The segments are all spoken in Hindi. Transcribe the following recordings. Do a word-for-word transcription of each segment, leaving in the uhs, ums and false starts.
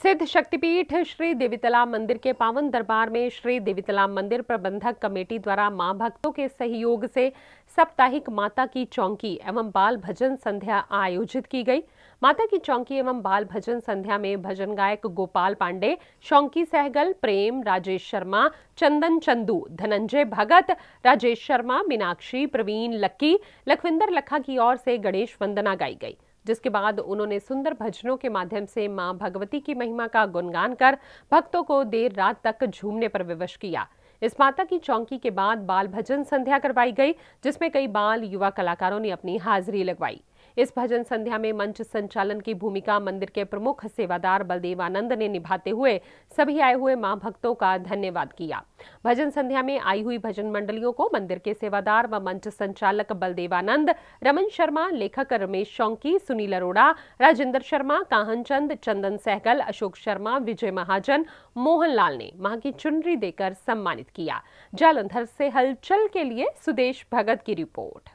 सिद्ध शक्तिपीठ श्री देवीतला मंदिर के पावन दरबार में श्री देवीतला मंदिर प्रबंधक कमेटी द्वारा मां भक्तों के सहयोग से साप्ताहिक माता की चौकी एवं बाल भजन संध्या आयोजित की गई। माता की चौकी एवं बाल भजन संध्या में भजन गायक गोपाल पांडे, शौंकी सहगल, प्रेम, राजेश शर्मा, चंदन चंदू, धनंजय भगत, राजेश शर्मा, मीनाक्षी, प्रवीण लक्की, लखविंदर लखा की ओर से गणेश वंदना गाई गई, जिसके बाद उन्होंने सुंदर भजनों के माध्यम से मां भगवती की महिमा का गुणगान कर भक्तों को देर रात तक झूमने पर विवश किया। इस माता की चौकी के बाद बाल भजन संध्या करवाई गई, जिसमें कई बाल युवा कलाकारों ने अपनी हाजिरी लगवाई। इस भजन संध्या में मंच संचालन की भूमिका मंदिर के प्रमुख सेवादार बलदेवानंद ने निभाते हुए सभी आए हुए मां भक्तों का धन्यवाद किया। भजन संध्या में आई हुई भजन मंडलियों को मंदिर के सेवादार व मंच संचालक बलदेवानंद, रमन शर्मा, लेखक रमेश शौंकी, सुनील अरोड़ा, राजेंद्र शर्मा, काहनचंद, चंदन सहगल, अशोक शर्मा, विजय महाजन, मोहनलाल ने मां की चुनरी देकर सम्मानित किया। जालंधर से हलचल के लिए सुदेश भगत की रिपोर्ट।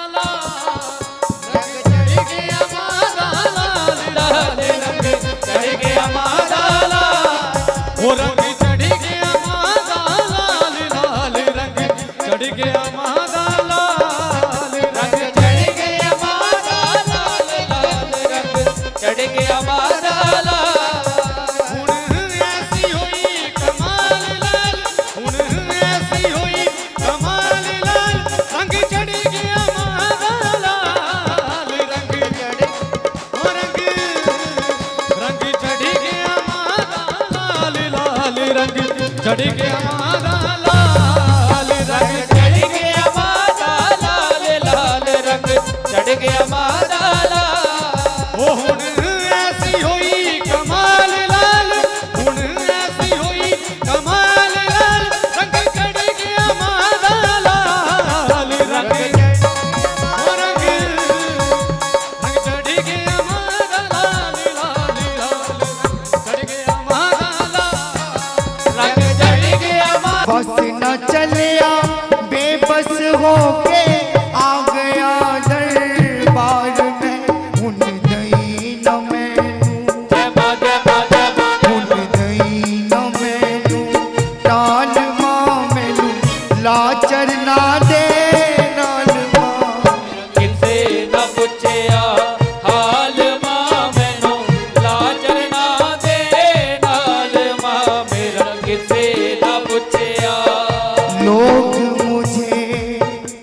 चढ़ गया मादा लाल रंग, चढ़ गया मादा लाल लाल रंग, चढ़ गया मादा लाल। ओ हुण ऐसी हुई कमाल लाल, हुण ऐसी हुई कमाल लाल, रंग चढ़ गया मादा लाल रंग, ओ रंग रंग चढ़ गया मादा लाल लाल लाल, चढ़ गया मादा लाल रंग। बस न चलिया बेबस होके आ गया दरबार में, हुन दई न मैनू, हुन दई न मैनू, टाल मां मैनू लाचर ना दे नाल मां, किसे न पुछया हाल मां मैनू लाचर ना दे नाल मां मेरा, किसे न पुछया। लोग मुझे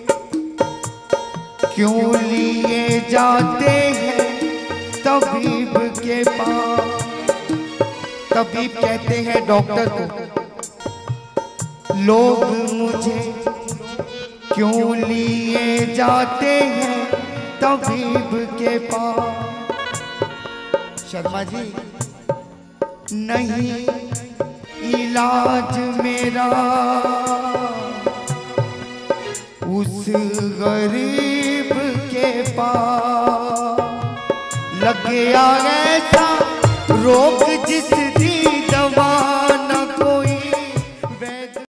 क्यों लिए जाते हैं तबीब के पास, तबीब कहते हैं डॉक्टर को। लोग मुझे क्यों लिए जाते हैं तबीब के पास। शर्मा जी, नहीं इलाज मेरा उस गरीब के पास, लग गया ऐसा रोग जिस